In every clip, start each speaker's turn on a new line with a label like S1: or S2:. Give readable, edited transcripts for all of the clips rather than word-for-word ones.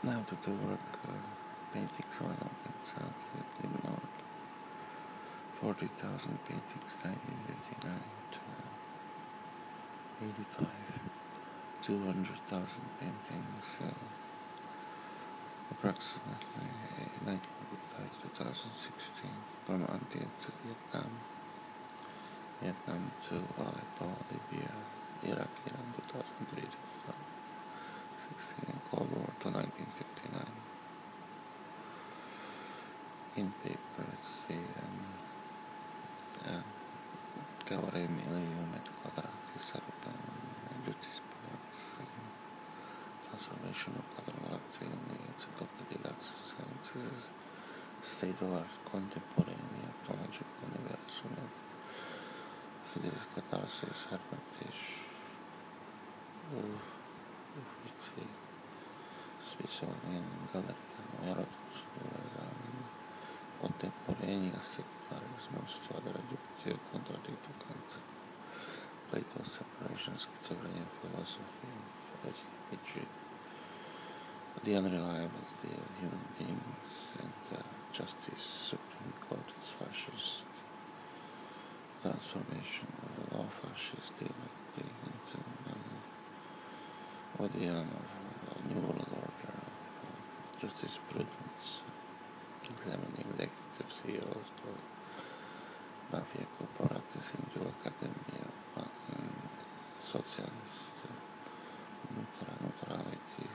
S1: Now to the work paintings on South ignored 40,000 paintings 1959 to 85, 200,000 paintings approximately 1985 to 2016 from India to Vietnam, Vietnam to Aleppo, Libya, Iraq, Iran 2003 to 2016, and Cold War to 1959. In paper, it's the Teorie Milieu metru quadratis European Justice Products Transformation of quadrati in the Encyclopedia Sciences State of Art Contemporary Archaeological Universum Cities Catharsis Hermetisch Uffizi Speciale Galleria Erotus Contemporanea Secularismus Studia Reductio Contradictio Concept Plato's Separation Schizophrenia Philosophy Physiology The Unreliability of Human Beings and Justice Supreme Court is Fascist Transformation of the Law Fascist Dialectic into Odeon of New World Order Justice Prudence Examining Executive CEOs to Mafia Corporatis into Academia Socialist Neutrality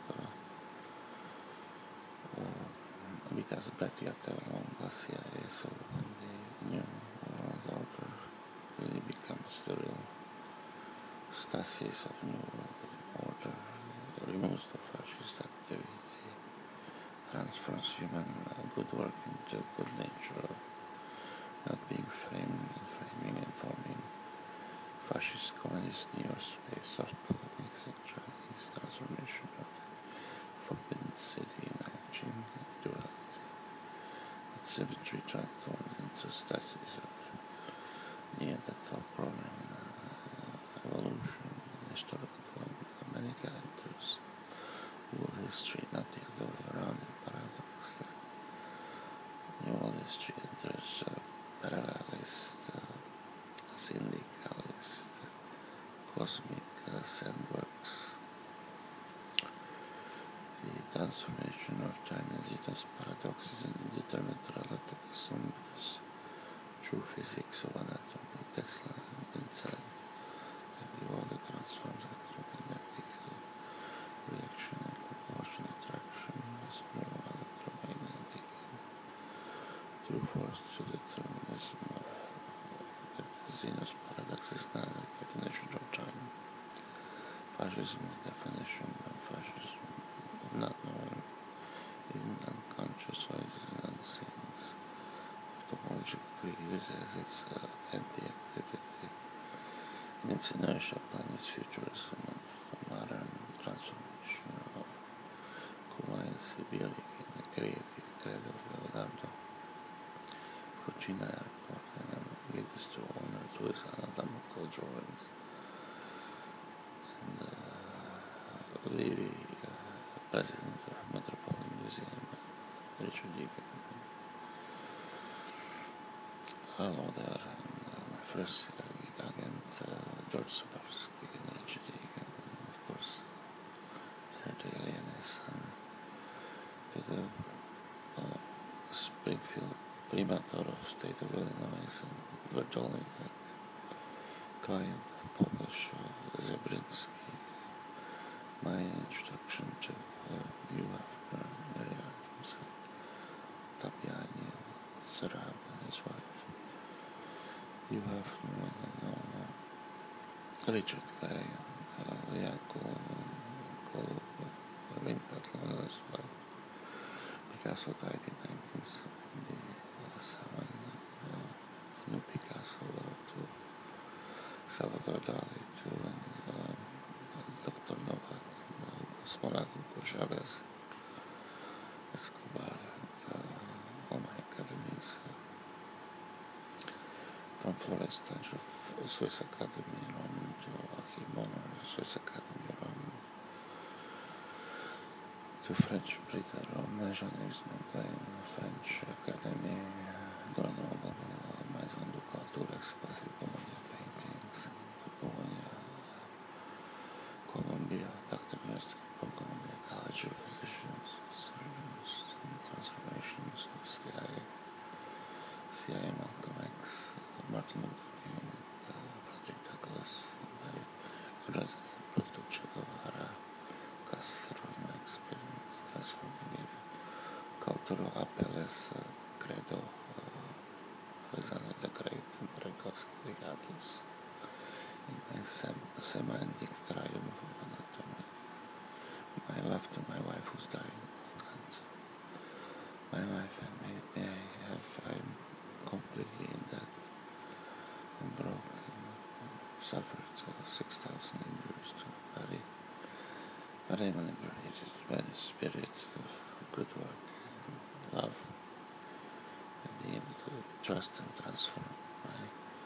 S1: Because Bratiata along CIA so when the New World Order really becomes the real stasis of New World Order, removes the fascist activity, transforms human good work into good nature of not being framed and framing and forming fascist communist neospace of polemics and Chinese transformation of the forbidden city in action and duality. Its symmetry transformed into stasis of Neanderthal program evolution and historical development. America enters world history, not the other way around in paradox. World history enters parallelist, syndicalist, cosmic sandworks. The transformation of China's ethos paradoxes and indeterminate relativism with true physics of anatomy, Tesla, inside every order transforms electromagnetic reaction and propulsion attraction, a small electromagnetic true force to determinism of the Zeno's paradox is not a definition of time. Fascism is definition of fascism of not knowing, isn't unconscious or is an unseen. It's ophthalmologically used as its anti-activity in its inertia, planet's futurism and modern transformation of Kumail Sibilik in the creative credo of Leonardo Fucina Airport and leads to honor to his anatomical drawings and the president of Metropolitan Museum, Richard Deacon. Hello there, and my first agent, George Sabarsky and Richard Deacon, and of course, Herta Elianis, and to the Springfield Primator of State of Illinois, and Virginia client, Polish Zebrinsky. My introduction to UF Mary Adams, Tapiani, Sarab, and his wife. You have Richard Gray, Leah Kolb, Irving Petlon, and his wife. Picasso died in 1977. New Picasso, well, too. Salvador Dali, too, and Dr. Novak, Smollett, Chavez, Escobar, and all my academies. From Florence Tange of Swiss Academy, Rome, to Achim Monner, Swiss Academy, Rome, to French Britain, Rome, journalisme, playing French Academy, Grenoble, Maison de Culture Exposé, Bologna paintings, Bologna, Columbia, Dr. University of Columbia, College of Physicians, Surgeons, and Transformations of CIA, Malcolm X, Martin Luther King, Frederick Douglass, Proto Che Guevara, Castro, my experience transforming it, cultural appeals, credo, Alexander the Great, and Tchaikovsky, regardless, in my semantic triumph of anatomy, my love to my wife who's dying of cancer, my life and may I'm completely in debt and broke and suffered 6,000 injuries to my body, but I'm liberated by the spirit of good work and love, and being able to trust and transform my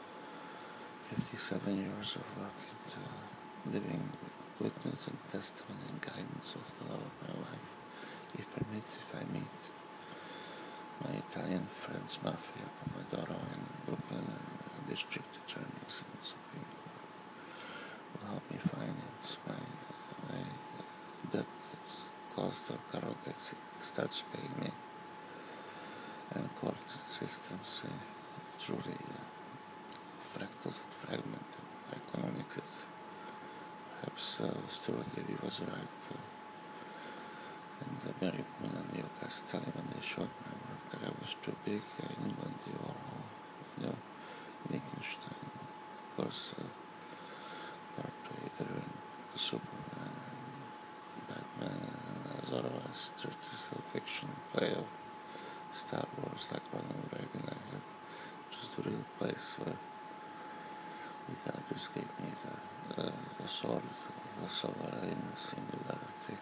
S1: 57 years of work into living witness and testimony and guidance with the love of my wife, if permits, if I meet my Italian friends, Mafia, Pomodoro in Brooklyn, and district attorneys in Supreme Court will help me finance my debt that's caused or Karaoke starts paying me, and court systems truly fractals and fragmented. Economics, it's perhaps Stuart Levy was right, and Mary Poon and Leo Castelli, when they showed my work that I was too big, England, Warhol, Wittgenstein, of course, Darth Vader and Superman, Batman, Zoroaster, this fiction play of Star Wars, like Ronald Reagan. I had just a real place where the God just gave me the sword of the sovereign singularity.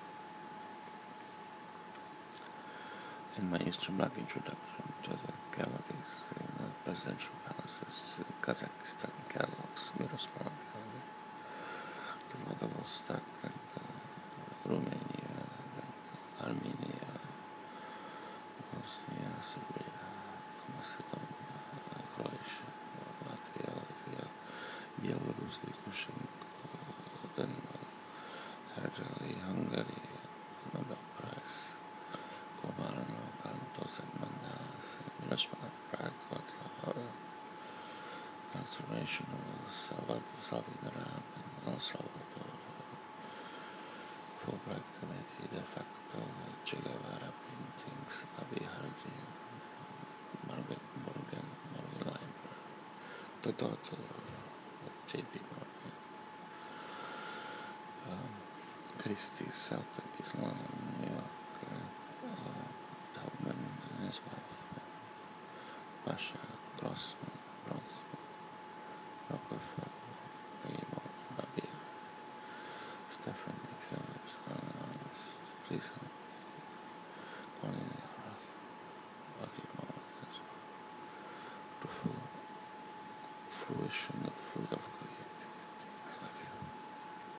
S1: In my Eastern Bloc introduction to the galleries, in the presidential palaces, to Kazakhstan catalogs, Mirosmar Gallery, to Vladivostok and Romania, and Armenia, Bosnia, Serbia, Macedonia, Croatia, Latvia, Belarus, Lukashenko, then Italy, Hungary, Nobel Prize, Komarno, Cantos and Mandalas, Mirosmar, Prague, Václav Havel, Transformation of Salvador and El Salvador, Fulbright Committee, de facto, Che Guevara paintings, Bobby Hardy, Margaret Morgan Library, the daughter of J.P. Morgan, Christie's, Sotheby's, London, New York, Taubman and his wife, Pasha, Grossman, Rockefeller, Peggy Morgan, Babia, Stephanie Phillips, please help me, Cornelia Roth, Rocky Morgan as well, to full fruition